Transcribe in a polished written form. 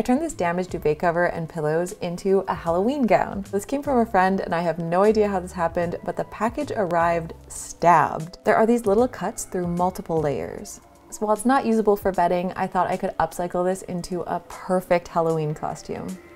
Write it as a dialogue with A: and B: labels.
A: I turned this damaged duvet cover and pillows into a Halloween gown. This came from a friend and I have no idea how this happened, but the package arrived stabbed. There are these little cuts through multiple layers. So while it's not usable for bedding, I thought I could upcycle this into a perfect Halloween costume.